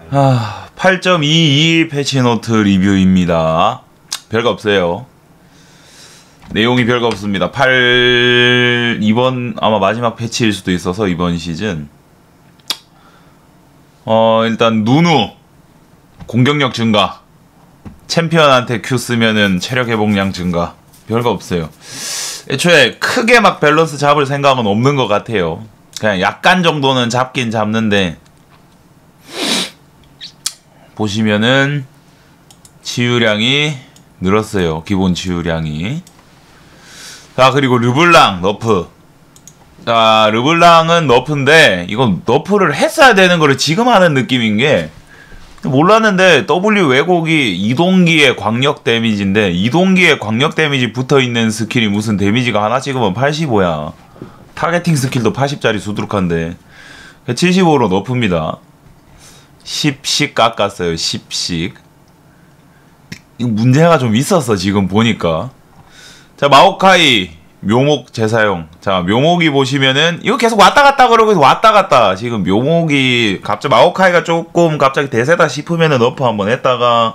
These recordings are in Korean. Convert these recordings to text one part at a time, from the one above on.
8.22 패치노트 리뷰입니다. 별거 없어요. 내용이 별거 없습니다. 이번 아마 마지막 패치일 수도 있어서 이번 시즌 일단 누누 공격력 증가, 챔피언한테 Q 쓰면은 체력 회복량 증가, 별거 없어요. 애초에 크게 막 밸런스 잡을 생각은 없는 것 같아요. 그냥 약간 정도는 잡긴 잡는데, 보시면은 치유량이 늘었어요. 기본 치유량이. 자, 그리고 르블랑 너프. 자, 르블랑은 너프인데 이건 너프를 했어야 되는 거를 지금 하는 느낌인 게, 몰랐는데 W 왜곡이 이동기의 광역 데미지인데, 이동기의 광역 데미지 붙어있는 스킬이 무슨 데미지가 하나 찍으면 85야. 타겟팅 스킬도 80짜리 수두룩한데 75로 너프입니다. 10씩 깎았어요. 10씩. 이거 문제가 좀 있었어 지금 보니까. 자, 마오카이 묘목 재사용. 자, 묘목이 보시면은 이거 계속 왔다갔다 그러고 왔다갔다. 지금 묘목이 갑자기 마오카이가 조금 갑자기 대세다 싶으면은 너프 한번 했다가,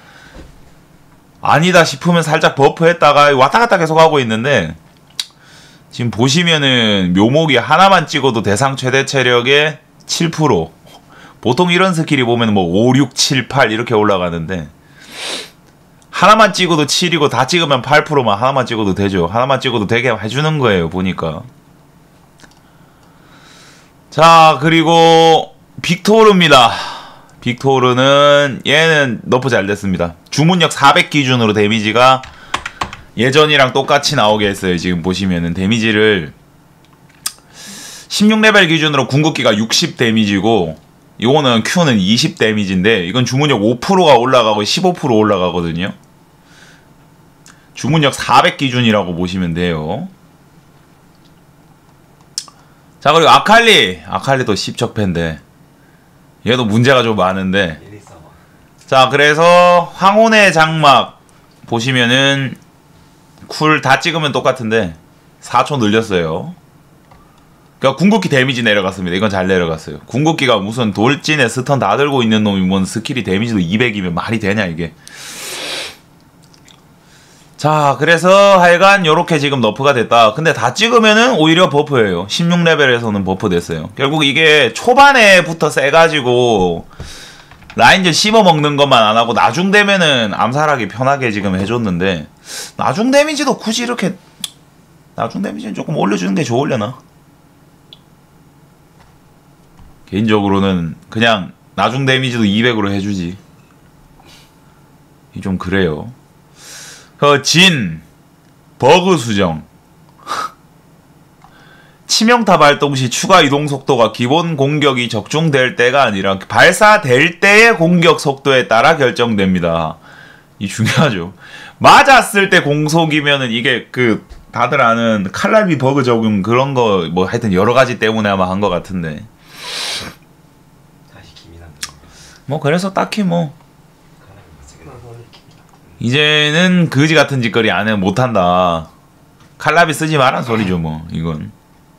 아니다 싶으면 살짝 버프 했다가 왔다갔다 계속 하고 있는데, 지금 보시면은 묘목이 하나만 찍어도 대상 최대 체력의 7%. 보통 이런 스킬이 보면 뭐 5, 6, 7, 8 이렇게 올라가는데, 하나만 찍어도 7이고 다 찍으면 8%만 하나만 찍어도 되죠. 하나만 찍어도 되게 해주는 거예요 보니까. 자, 그리고 빅토르입니다. 빅토르는 얘는 너프 잘 됐습니다. 주문력 400 기준으로 데미지가 예전이랑 똑같이 나오게 했어요. 지금 보시면은 데미지를 16레벨 기준으로 궁극기가 60 데미지고, 이거는 Q는 20 데미지인데, 이건 주문력 5%가 올라가고 15% 올라가거든요. 주문력 400 기준이라고 보시면 돼요. 자, 그리고 아칼리도 10척패인데 얘도 문제가 좀 많은데, 자, 그래서 황혼의 장막 보시면은 쿨 다 찍으면 똑같은데 4초 늘렸어요. 그러니까 궁극기 데미지 내려갔습니다. 이건 잘 내려갔어요. 궁극기가 무슨 돌진에 스턴 다 들고 있는 놈이 뭔 스킬이 데미지도 200이면 말이 되냐 이게. 자, 그래서 하여간 요렇게 지금 너프가 됐다. 근데 다 찍으면은 오히려 버프예요. 16레벨에서는 버프 됐어요. 결국 이게 초반에부터 세가지고 라인전 씹어먹는 것만 안하고 나중 되면은 암살하기 편하게 지금 해줬는데, 나중 데미지도 굳이 이렇게, 나중 데미지는 조금 올려주는 게 좋으려나? 개인적으로는 그냥 나중 데미지도 200으로 해주지. 좀 그래요. 진 버그 수정. 치명타 발동 시 추가 이동 속도가 기본 공격이 적중될 때가 아니라 발사될 때의 공격 속도에 따라 결정됩니다. 이 중요하죠. 맞았을 때 공속이면은 이게 그 다들 아는 칼날비 버그 적용 그런 거 뭐 하여튼 여러 가지 때문에 아마 한 것 같은데, 뭐 그래서 딱히 뭐 이제는 거지 같은 짓거리 안 해 못한다. 칼라비 쓰지 마란 소리죠 뭐 이건.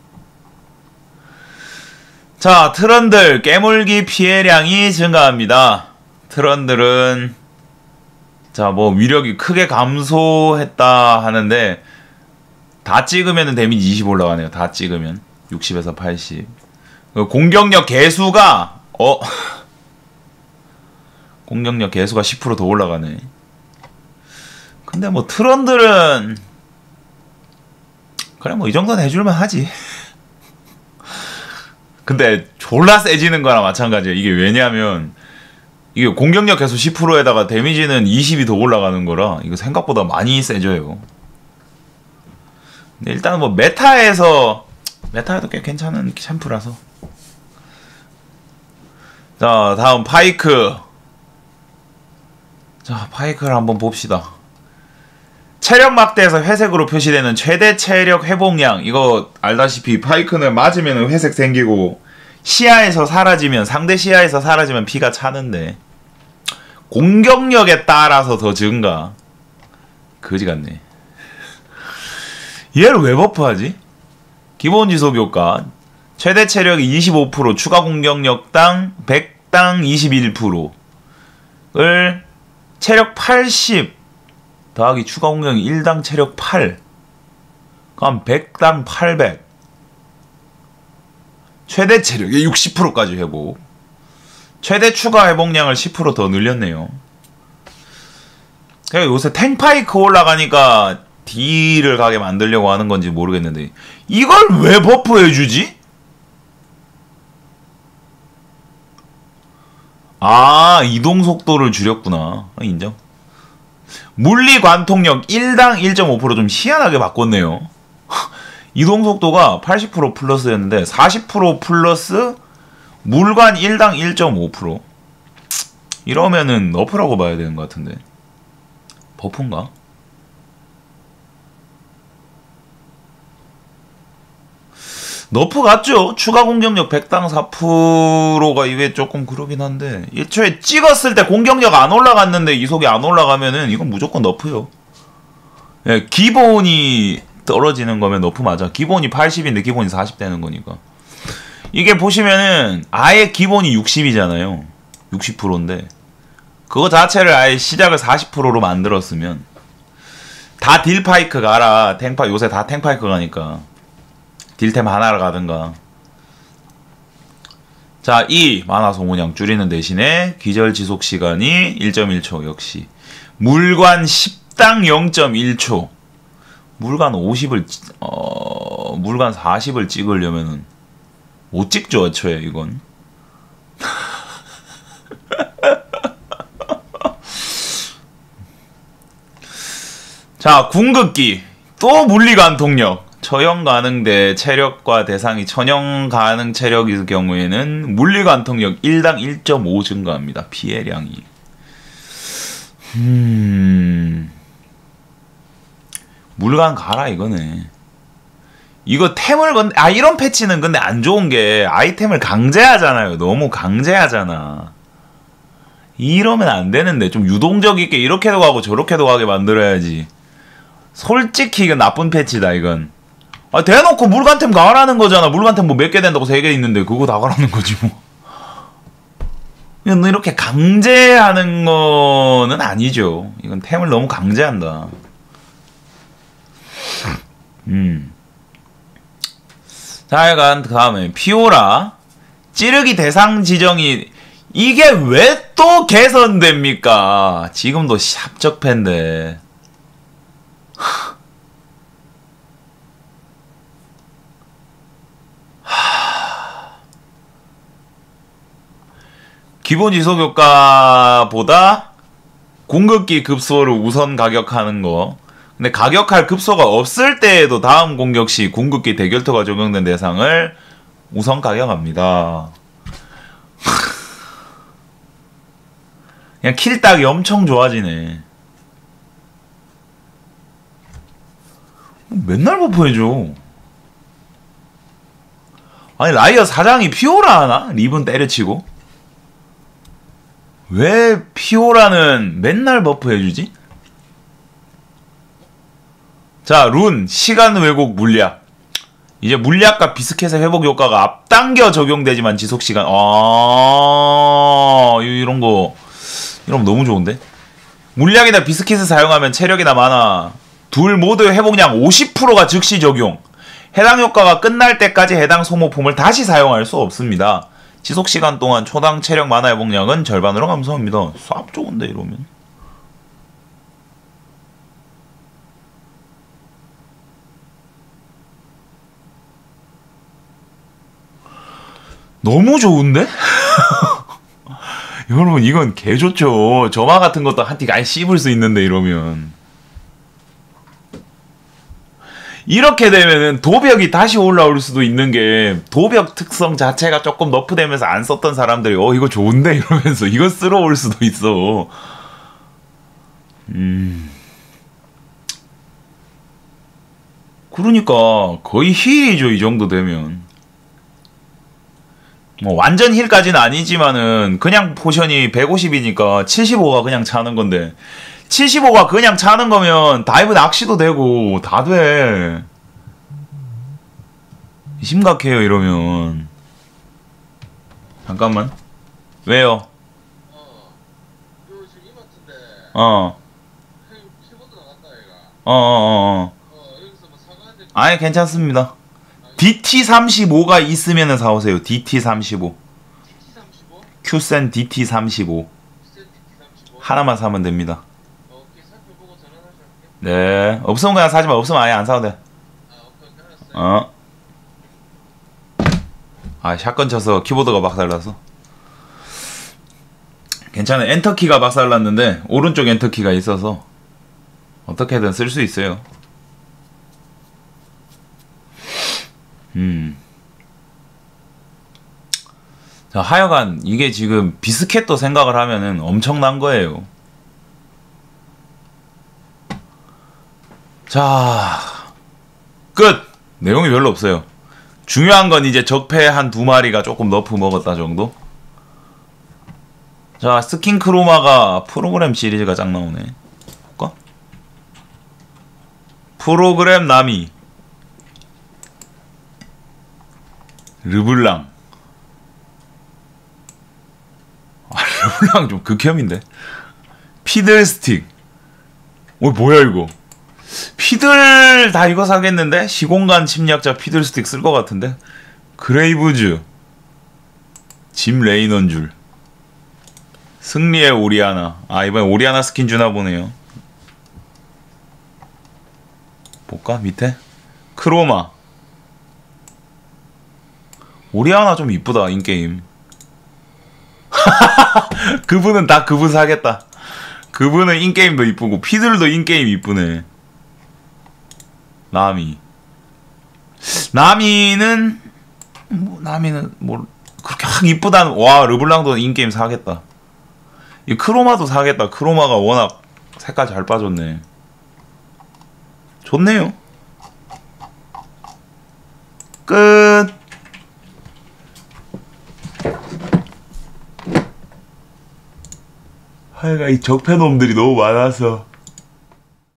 자, 트런들 깨물기 피해량이 증가합니다. 트런들은 자, 뭐 위력이 크게 감소했다 하는데, 다 찍으면은 데미지 20 올라가네요. 다 찍으면 60에서 80. 공격력 개수가 공격력 개수가 10% 더 올라가네. 근데 뭐 트런들은 그래 뭐 이 정도는 해줄만 하지. 근데 졸라 세지는 거나 마찬가지야. 이게 왜냐면 이게 공격력 개수 10%에다가 데미지는 20이 더 올라가는 거라 이거 생각보다 많이 세져요. 근데 일단은 뭐 메타에도 꽤 괜찮은 챔프라서. 자, 다음 파이크. 자, 파이크를 한번 봅시다. 체력 막대에서 회색으로 표시되는 최대 체력 회복량. 이거 알다시피 파이크는 맞으면 회색 생기고 시야에서 사라지면, 상대 시야에서 사라지면 피가 차는데, 공격력에 따라서 더 증가. 거지 같네. 얘를 왜 버프하지? 기본 지속 효과 최대 체력이 25%, 추가 공격력당 100당 21%를 체력 80 더하기 추가 공격 1당 체력 8 그럼 100당 800 최대 체력의 60%까지 회복. 최대 추가 회복량을 10% 더 늘렸네요. 요새 탱파이크 올라가니까 D를 가게 만들려고 하는 건지 모르겠는데 이걸 왜 버프해주지? 아, 이동속도를 줄였구나. 인정. 물리관통력 1당 1.5% 좀 희한하게 바꿨네요. 이동속도가 80% 플러스였는데 40% 플러스 물관 1당 1.5%. 이러면은 너프라고 봐야 되는 것 같은데. 버프인가? 너프 같죠? 추가 공격력 100당 4%가 이게 조금 그러긴 한데 애초에 찍었을 때 공격력 안 올라갔는데 이속이 안 올라가면은 이건 무조건 너프요. 예, 기본이 떨어지는 거면 너프 맞아. 기본이 80인데 기본이 40 되는 거니까. 이게 보시면은 아예 기본이 60이잖아요. 60%인데 그거 자체를 아예 시작을 40%로 만들었으면 다 딜파이크 가라. 탱파 요새 다 탱파이크 가니까 딜템 하나를 가든가. 자, 이 만화 소모량 줄이는 대신에 기절 지속 시간이 1.1초 역시. 물관 10당 0.1초. 물관 50을 물관 40을 찍으려면은 못 찍죠, 애초에 이건. 자, 궁극기. 또 물리관통력. 처형 가능대 체력과 대상이 천형 가능 체력일 경우에는 물리관통력 1당 1.5 증가합니다. 피해량이. 물관 가라 이거네. 이거 템을 이런 패치는 근데 안 좋은 게 아이템을 강제하잖아요. 너무 강제하잖아. 이러면 안 되는데 좀 유동적 있게 이렇게도 가고 저렇게도 가게 만들어야지. 솔직히 이건 나쁜 패치다 이건. 아, 대놓고 물관템 가라는 거잖아. 물관템 뭐 몇 개 된다고 3개 있는데 그거 다 가라는 거지 뭐. 이건 이렇게 강제하는 거는 아니죠. 이건 템을 너무 강제한다. 자, 약간 그 다음에 피오라 찌르기 대상 지정이 이게 왜 또 개선됩니까? 지금도 합적패인데. 기본 지속 효과보다 궁극기 급소를 우선 가격하는 거. 근데 가격할 급소가 없을 때에도 다음 공격 시 궁극기 대결토가 적용된 대상을 우선 가격합니다. 그냥 킬딱이 엄청 좋아지네. 맨날 버프해줘. 아니 라이어 사장이 피오라 하나? 리븐 때려치고? 왜 피오라는 맨날 버프해주지? 자, 룬 시간 왜곡 물약. 이제 물약과 비스켓의 회복 효과가 앞당겨 적용되지만 지속시간 이런거 이러면 너무 좋은데? 물약이나 비스킷을 사용하면 체력이나 마나 둘 모두 회복량 50%가 즉시 적용. 해당 효과가 끝날 때까지 해당 소모품을 다시 사용할 수 없습니다. 지속시간 동안 초당 체력 마나 회복량은 절반으로 감소합니다. 쌉 좋은데 이러면. 너무 좋은데? 여러분 이건 개 좋죠. 점화 같은 것도 한 틱 아예 씹을 수 있는데 이러면. 이렇게 되면은 도벽이 다시 올라올 수도 있는 게 도벽 특성 자체가 조금 너프되면서 안 썼던 사람들이 이거 좋은데 이러면서 이거 쓰러 올 수도 있어. 그러니까 거의 힐이죠 이 정도 되면. 뭐 완전 힐까지는 아니지만은 그냥 포션이 150이니까 75가 그냥 차는 건데 75가 그냥 차는 거면 다이브 낚시도 되고 다 돼. 심각해요 이러면. 잠깐만. 왜요? 요 지금 이마트인데 어. 형님 키보드 나갔다 얘가. 어어어어. 여기서 뭐 사과한데. 아니 괜찮습니다. DT35가 있으면은 사오세요. DT35. DT35? 큐센 DT35 DT35? 하나만 사면 됩니다. 오케이 살펴보고 전화하실게. 네. 없으면 그냥 사지마. 없으면 아예 안 사도 돼. 오케이 알았어요. 어. 아 샷건 쳐서 키보드가 박살나서. 괜찮아. 엔터키가 박살났는데 오른쪽 엔터키가 있어서 어떻게든 쓸 수 있어요. 자, 하여간 이게 지금 비스켓도 생각을 하면은 엄청난 거예요. 자, 끝! 내용이 별로 없어요. 중요한 건 이제 적폐 한 두 마리가 조금 너프 먹었다 정도? 자, 스킨 크로마가 프로그램 시리즈가 쫙 나오네. 볼까? 프로그램 나미 르블랑. 아, 르블랑 좀 극혐인데. 피들스틱. 뭐야 이거. 피들 다 이거 사겠는데? 시공간 침략자 피들스틱 쓸 것 같은데? 그레이브즈 짐 레이넌 줄. 승리의 오리아나. 아 이번에 오리아나 스킨 주나 보네요. 볼까? 밑에? 크로마. 오리아나 좀 이쁘다 인게임. 그분은 다 그분 사겠다. 그분은 인게임도 이쁘고 피들도 인게임 이쁘네. 나미는 뭐 그렇게 확 이쁘다는. 와 르블랑도 인게임 사겠다. 이 크로마도 사겠다. 크로마가 워낙 색깔 잘 빠졌네. 좋네요. 끝. 하여간 이 적폐놈들이 너무 많아서